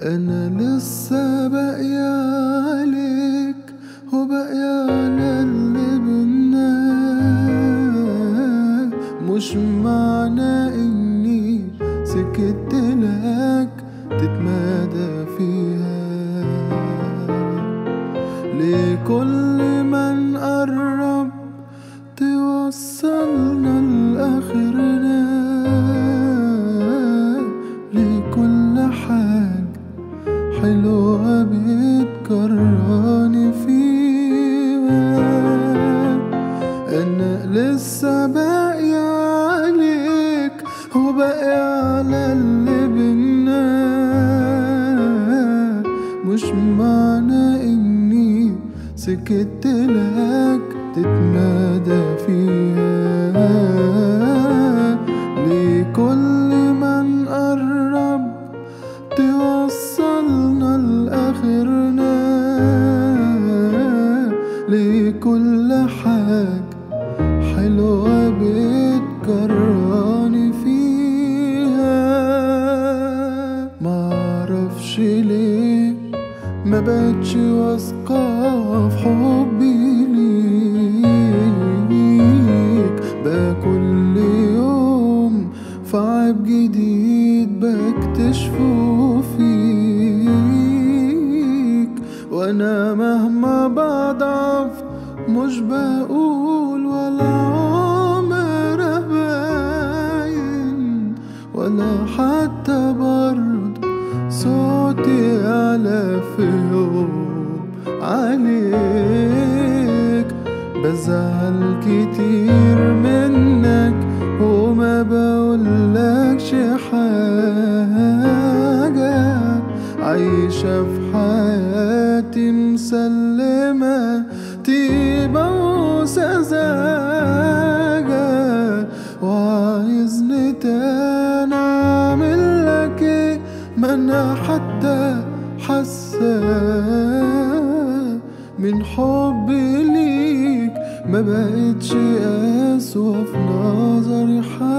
انا لسه باقي عليك وباقي على اللي بينا، مش معنى اني سكت لك تتمادى فيها. لكل من قرب توصلنا لآخرنا، لكل حاجة حلوة بتكرهني فيها. أنا لسه باقي عليك وباقي على اللي بينا، مش معنى إني سكت لك تتمادى فيها. لكل من قرب توصلنا لآخرنا، لكل حاجة حلوة بتكرهني فيها. معرفش ليه ما بقتش واثقة في حبي ليك، بقى كل يوم في عيب جديد بكتشفه فيك. وانا مهما بضعف مش بقول ولا عمر باين، ولا حتى برضه صوتي على في يوم عليك. بزعل كتير منك وما بقولكش حاجة، عايشة في حياتي مسلمة طيبة وسذاجة. وعايزني تاني أعملك إيه؟ ما أنا حتى حاسة من حبي ليك ما بقتش أسوأ في نظري حاجة.